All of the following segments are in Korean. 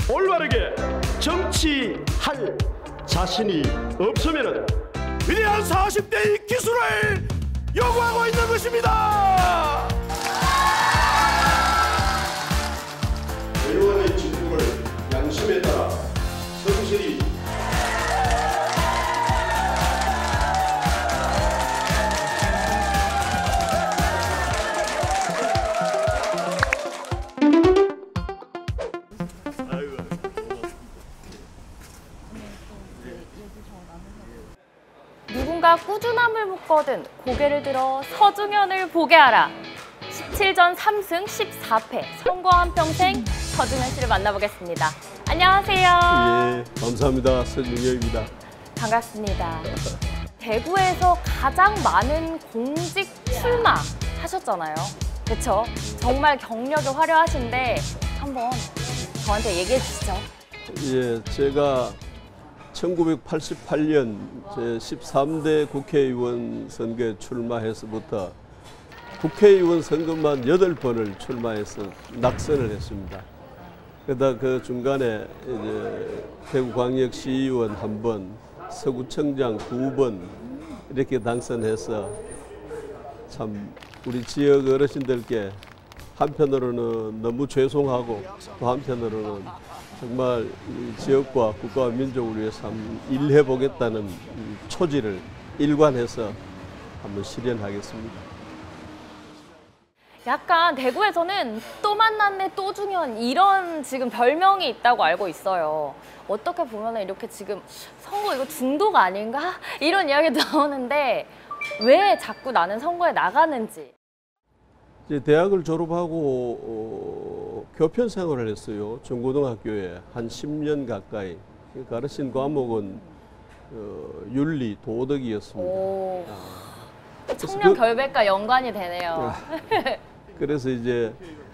올바르게 정치할 자신이 없으면 위대한 40대의 기술을 요구하고 있는 것입니다. 의원의 직분을 양심에 따라 성실히 누군가 꾸준함을 묻거든 고개를 들어 서중현을 보게 하라. 17전 3승 14패 선거 한평생 서중현 씨를 만나보겠습니다. 안녕하세요. 예, 감사합니다. 서중현입니다. 반갑습니다. 대구에서 가장 많은 공직 출마하셨잖아요. 그렇죠? 정말 경력이 화려하신데 한번 저한테 얘기해 주시죠. 예, 제가 1988년 제13대 국회의원 선거에 출마해서부터 국회의원 선거만 8번을 출마해서 낙선을 했습니다. 그러다 그 중간에 이제 대구광역시의원 1번, 서구청장 2번 이렇게 당선해서 참 우리 지역 어르신들께 한편으로는 너무 죄송하고 또 한편으로는 정말 지역과 국가와 민족을 위해서 한번 일해보겠다는 초지를 일관해서 한번 실현하겠습니다. 약간 대구에서는 또 만났네 또 중현 이런 지금 별명이 있다고 알고 있어요. 어떻게 보면 이렇게 지금 선거 이거 중도가 아닌가? 이런 이야기도 나오는데 왜 자꾸 나는 선거에 나가는지. 이제 대학을 졸업하고 교편 생활을 했어요. 중고등학교에 한 10년 가까이. 가르친 과목은 윤리, 도덕이었습니다. 청년 결백과 연관이 되네요. 그래서 이제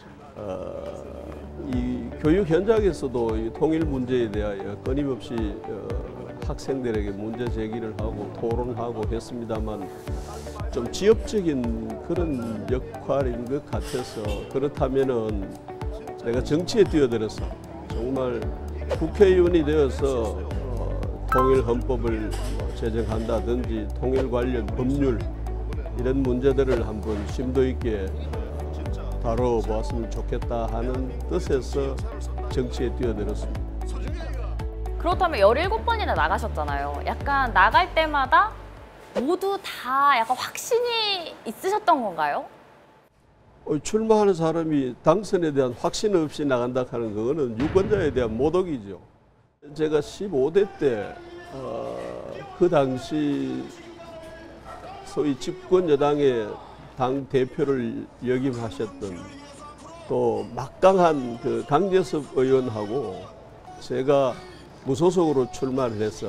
이 교육 현장에서도 이 통일 문제에 대하여 끊임없이 학생들에게 문제 제기를 하고 토론하고 했습니다만 좀 지역적인 그런 역할인 것 같아서 그렇다면은 내가 정치에 뛰어들어서 정말 국회의원이 되어서 통일 헌법을 제정한다든지 통일 관련 법률 이런 문제들을 한번 심도 있게 다뤄보았으면 좋겠다 하는 뜻에서 정치에 뛰어들었습니다. 그렇다면 17번이나 나가셨잖아요. 약간 나갈 때마다 모두 다 약간 확신이 있으셨던 건가요? 출마하는 사람이 당선에 대한 확신 없이 나간다 하는 그거는 유권자에 대한 모독이죠. 제가 15대 때 그 당시 소위 집권 여당의 당 대표를 역임하셨던 또 막강한 그 강재섭 의원하고 제가 무소속으로 출마를 해서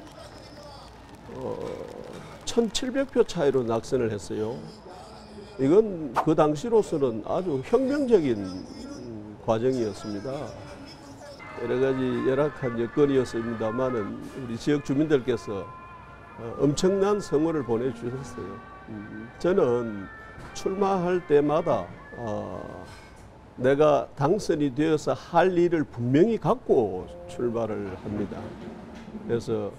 1700표 차이로 낙선을 했어요. 이건 그 당시로서는 아주 혁명적인 과정이었습니다. 여러 가지 열악한 여건이었습니다만은 우리 지역 주민들께서 엄청난 성원을 보내주셨어요. 저는 출마할 때마다 내가 당선이 되어서 할 일을 분명히 갖고 출마를 합니다. 그래서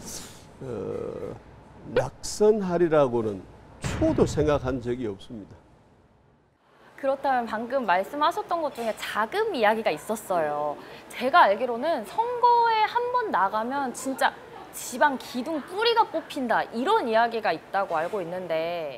낙선하리라고는 초도 생각한 적이 없습니다. 그렇다면 방금 말씀하셨던 것 중에 자금 이야기가 있었어요. 제가 알기로는 선거에 한 번 나가면 진짜 지방 기둥 뿌리가 뽑힌다 이런 이야기가 있다고 알고 있는데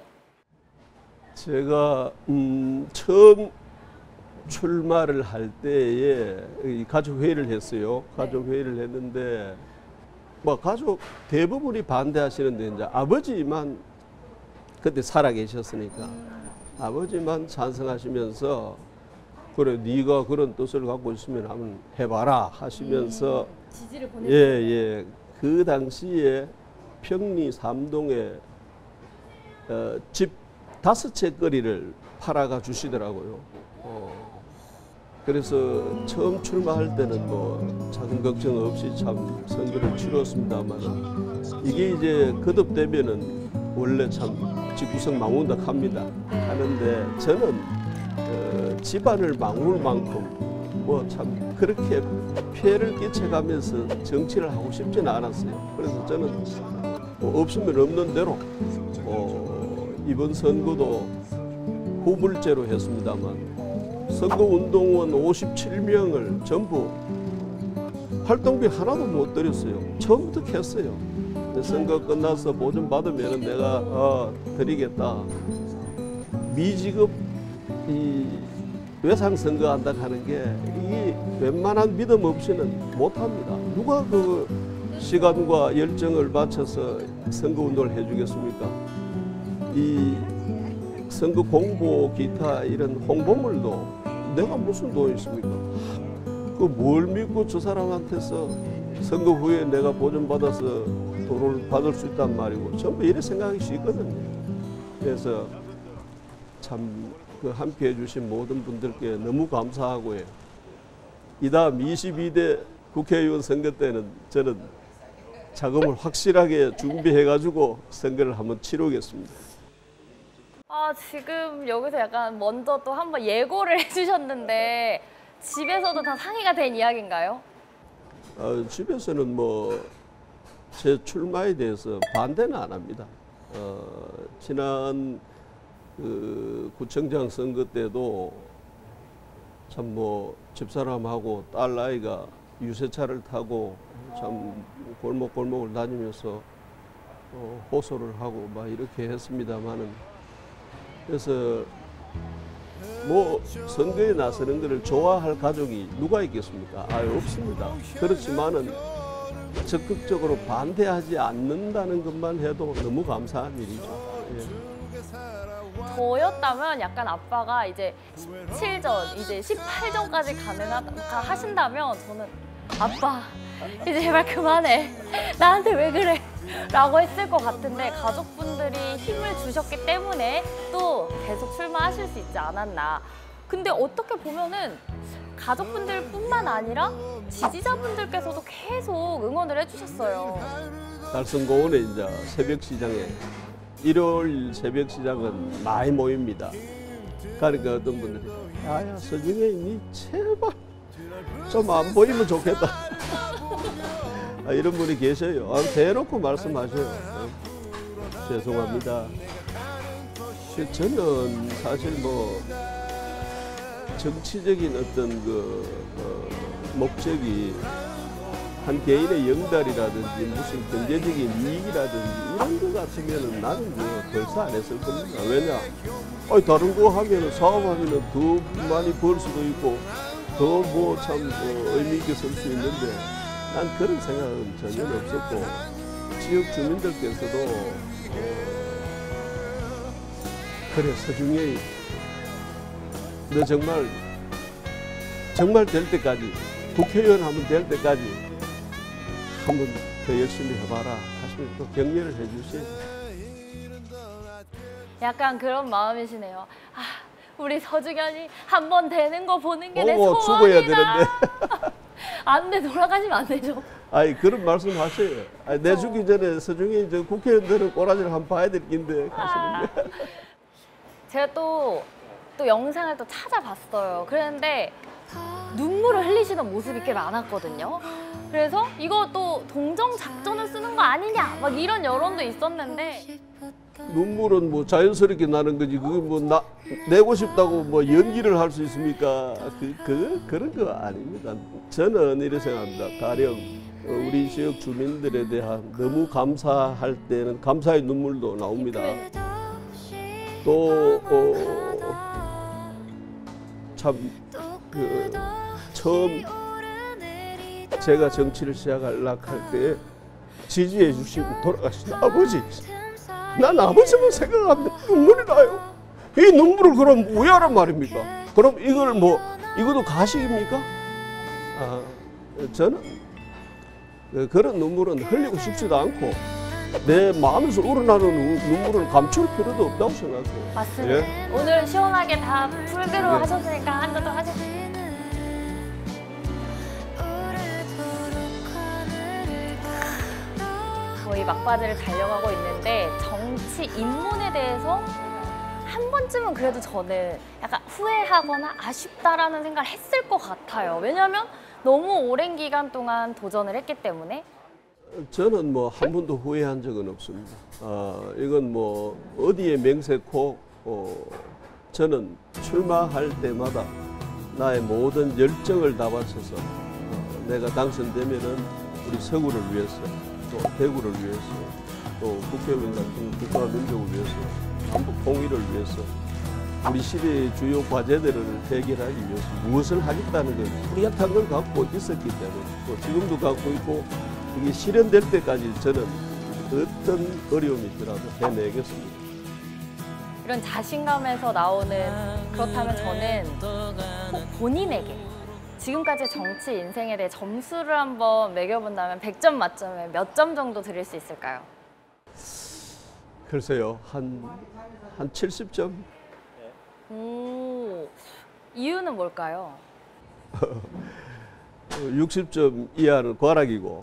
제가 처음 출마를 할 때에 가족회의를 했어요. 가족회의를 했는데 뭐 가족 대부분이 반대하시는데 이제 아버지만 그때 살아 계셨으니까 아버지만 찬성하시면서 그래 네가 그런 뜻을 갖고 있으면 한번 해봐라 하시면서 지지를 보내주셨어요. 그 당시에 평리 3동에 집 5채 거리를 팔아가 주시더라고요. 그래서 처음 출마할 때는 뭐 자금 걱정 없이 참 선거를 치렀습니다만 이게 이제 거듭되면은 원래 참 집구석 망운다 합니다. 하는데 저는 집안을 망울 만큼 뭐 참 그렇게 피해를 끼쳐가면서 정치를 하고 싶지는 않았어요. 그래서 저는 뭐 없으면 없는 대로 이번 선거도 후불제로 했습니다만 선거운동원 57명을 전부 활동비 하나도 못 드렸어요. 처음부터 했어요. 선거 끝나서 보전 받으면 내가 드리겠다. 미지급 이 외상 선거 한다 하는 게 이 웬만한 믿음 없이는 못합니다. 누가 그 시간과 열정을 바쳐서 선거 운동을 해주겠습니까? 이 선거 공보 기타 이런 홍보물도 내가 무슨 돈이 있습니까? 그 뭘 믿고 저 사람한테서 선거 후에 내가 보전받아서 돈을 받을 수 있단 말이고 전부 이런 생각이 있거든요. 그래서 참 그 함께 해주신 모든 분들께 너무 감사하고요. 이 다음 22대 국회의원 선거 때는 저는 자금을 확실하게 준비해가지고 선거를 한번 치르겠습니다. 지금 여기서 약간 먼저 또 한번 예고를 해주셨는데 집에서도 다 상의가 된 이야기인가요? 집에서는 뭐 제 출마에 대해서 반대는 안 합니다. 지난 그 구청장 선거 때도 참 뭐 집사람하고 딸 아이가 유세차를 타고 참 골목골목을 다니면서 호소를 하고 막 이렇게 했습니다만은 그래서 뭐 선거에 나서는 것을 좋아할 가족이 누가 있겠습니까? 없습니다. 그렇지만은 적극적으로 반대하지 않는다는 것만 해도 너무 감사한 일이죠. 예. 저였다면 약간 아빠가 이제 17전, 이제 18전까지 하신다면 저는 아빠 이제 제발 그만해. 나한테 왜 그래? 라고 했을 것 같은데 가족분들이 힘을 주셨기 때문에 또 계속 출마하실 수 있지 않았나. 근데 어떻게 보면은 가족분들뿐만 아니라 지지자분들께서도 계속 응원을 해주셨어요. 달성공원에 이제 새벽시장에 일요일 새벽시장은 많이 모입니다. 그러니까 어떤 분들이 야야 서중에 니 제발 좀 안 보이면 좋겠다. 이런 분이 계셔요. 대놓고 말씀하셔요. 죄송합니다. 저는 사실 뭐 정치적인 어떤 그 목적이 한 개인의 영달이라든지 무슨 경제적인 이익이라든지 이런 거 같으면은 나는 뭐 벌써 안 했을 겁니다. 왜냐? 다른 거 하면은 사업하면은 더 많이 벌 수도 있고 더 뭐 참 의미 있게 쓸 수 있는데 난 그런 생각은 전혀 없었고 지역 주민들께서도 그래 서중에 너 정말 될 때까지 국회의원 하면 될 때까지 한번 더 열심히 해봐라 하시면 또 격려를 해주세요. 약간 그런 마음이시네요. 우리 서중현이 한번 되는 거 보는 게 내 죽어야 소원이다. 되는데. 안 돼, 돌아가시면 안 되죠. 그런 말씀 하세요. 내 죽기 전에 서중이 국회의원 되는 꼬라지를 한번 봐야 될 긴데 하시는 게. 제가 또 영상을 또 찾아봤어요. 그랬는데 눈물을 흘리시는 모습이 꽤 많았거든요. 그래서 이거 또 동정 작전을 쓰는 거 아니냐 막 이런 여론도 있었는데 눈물은 뭐 자연스럽게 나는 거지 그게 뭐 내고 싶다고 뭐 연기를 할 수 있습니까? 그런 거 아닙니다. 저는 이렇게 생각합니다. 가령 우리 지역 주민들에 대한 너무 감사할 때는 감사의 눈물도 나옵니다. 또 처음 제가 정치를 시작하려고 할 때 지지해 주시고 돌아가신 아버지, 난 아버지만 생각하면 눈물이 나요. 이 눈물을 그럼 왜 하란 말입니까? 그럼 이것도 가식입니까? 저는 그런 눈물은 흘리고 싶지도 않고 내 마음에서 우러나는 눈물을 감출 필요도 없다고 생각해요. 맞습니다. 예? 오늘 시원하게 다 풀기로 하셨으니까 한잔 더 하죠. 거의 막바지를 달려가고 있는데 정치 입문에 대해서 한 번쯤은 그래도 저는 약간 후회하거나 아쉽다라는 생각을 했을 것 같아요. 왜냐하면 너무 오랜 기간 동안 도전을 했기 때문에. 저는 뭐 한 번도 후회한 적은 없습니다. 이건 뭐 어디에 명세코 저는 출마할 때마다 나의 모든 열정을 다 바쳐서 내가 당선되면은 우리 서구를 위해서 또 대구를 위해서 또 국회의원 같은 국가와 민족을 위해서 한국 통일을 위해서 우리 시대의 주요 과제들을 해결하기 위해서 무엇을 하겠다는 걸 뚜렷한 걸 갖고 있었기 때문에 또 지금도 갖고 있고 이게 실현될 때까지 저는 어떤 어려움이 있더라도 해내겠습니다. 이런 자신감에서 나오는 그렇다면 저는 꼭 본인에게 지금까지 정치 인생에 대해 점수를 한번 매겨본다면 100점 만점에 몇 점 정도 드릴 수 있을까요? 글쎄요, 한 70점? 오, 이유는 뭘까요? 60점 이하는 과락이고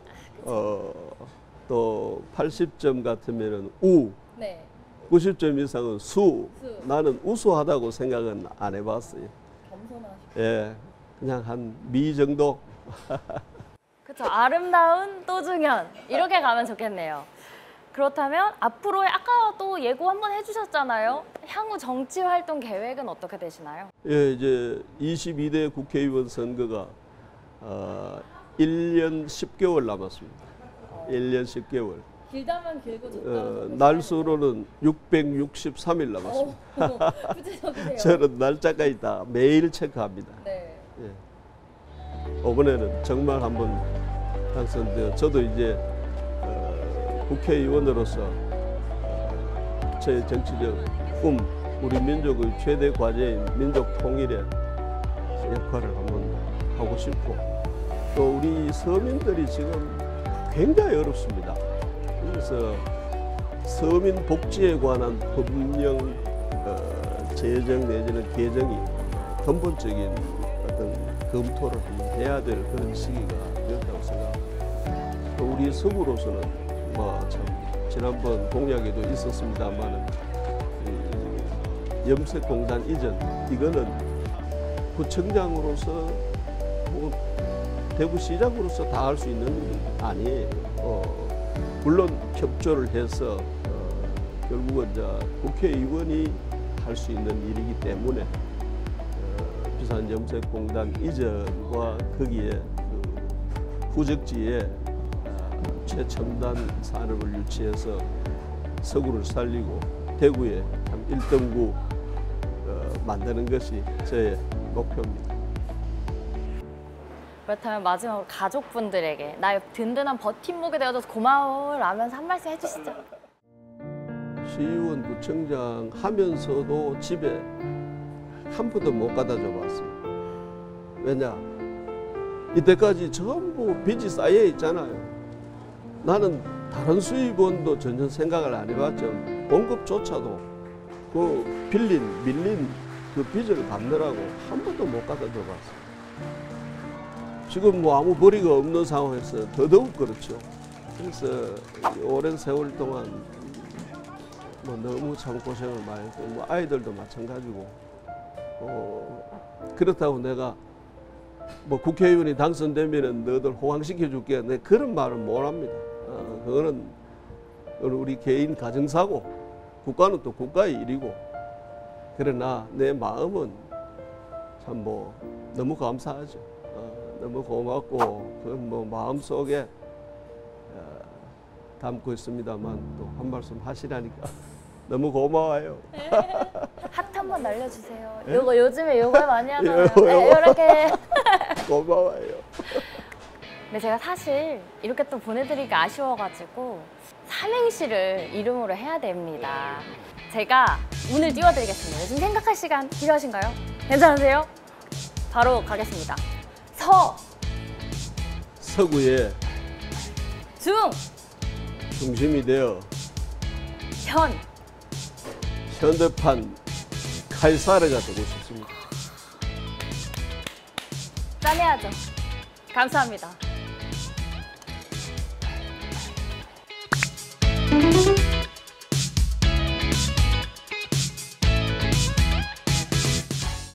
또 80점 같으면은 우, 네. 90점 이상은 수. 나는 우수하다고 생각은 안 해봤어요. 겸손하시고. 예, 그냥 한 미 정도. 그렇죠. 아름다운 또중현 이렇게 가면 좋겠네요. 그렇다면 앞으로의 아까 또 예고 한번 해주셨잖아요. 향후 정치 활동 계획은 어떻게 되시나요? 예, 이제 22대 국회의원 선거가 1년 10개월 남았습니다. 1년 10개월. 길다면 길고 좋다면 날수로는 663일 남았습니다. 구체적이세요. 저는 날짜까지 다 매일 체크합니다. 네. 예. 이번에는 정말 한번 당선되어 저도 이제 국회의원으로서 제 정치적 꿈, 우리 민족의 최대 과제인 민족 통일의 역할을 한번 하고 싶고 또 우리 서민들이 지금 굉장히 어렵습니다. 그래서 서민 복지에 관한 법령 제정 내지는 개정이 근본적인 어떤 검토를 한번 해야 될 그런 시기가 되었다고 생각합니다. 또 우리 서구로서는 뭐 참 지난번 공약에도 있었습니다만은 염색공단 이전 이거는 구청장으로서 혹은 대구시장으로서 다 할 수 있는 일이 아니에요. 물론 협조를 해서 결국은 국회의원이 할 수 있는 일이기 때문에 부산 염색공단 이전과 거기에 그 후적지에 최첨단 산업을 유치해서 서구를 살리고 대구에 참 1등구 만드는 것이 저의 목표입니다. 그렇다면 마지막으로 가족분들에게 나의 든든한 버팀목이 되어줘서 고마워라면서 한 말씀 해주시죠. 시의원 구청장 하면서도 집에 한 푼도 못 갖다 줘봤어요. 왜냐? 이때까지 전부 빚이 쌓여 있잖아요. 나는 다른 수입원도 전혀 생각을 안 해봤죠. 봉급조차도 그 밀린 그 빚을 갚느라고 한 번도 못 갖다 줘봤어요. 지금 뭐 아무 벌이가 없는 상황에서 더더욱 그렇죠. 그래서 오랜 세월 동안 뭐 너무 참 고생을 많이 했고 뭐 아이들도 마찬가지고 그렇다고 내가 뭐 국회의원이 당선되면은 너들 호강시켜 줄게 내 그런 말은 못 합니다. 그거는 우리 개인 가정사고 국가는 또 국가의 일이고 그러나 내 마음은 참 뭐 너무 감사하죠. 너무 고맙고 그 뭐 마음속에 담고 있습니다만 또 한 말씀 하시라니까 너무 고마워요. 하트 한번 날려주세요. 예? 요거 요즘에 요거 많이 하잖아요. 요거. 네, 이렇게. 고마워요. 근데 제가 사실 이렇게 또 보내드리기가 아쉬워가지고 삼행시를 이름으로 해야 됩니다. 제가 운을 띄워드리겠습니다. 요즘 생각할 시간 필요하신가요? 괜찮으세요? 바로 가겠습니다. 서구의 중심이 되어 현대판 칼사르가 되고 싶습니다. 짠해야죠. 감사합니다.